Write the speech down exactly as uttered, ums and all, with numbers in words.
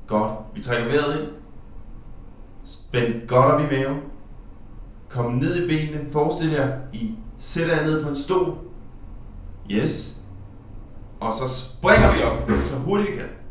Godt. Vi trækker vejret ind. Spænd godt op i maven. Kom ned i benene. Forestil jer, I sætter jer ned på en stol. Yes. Og så springer vi op, så hurtigt vi kan.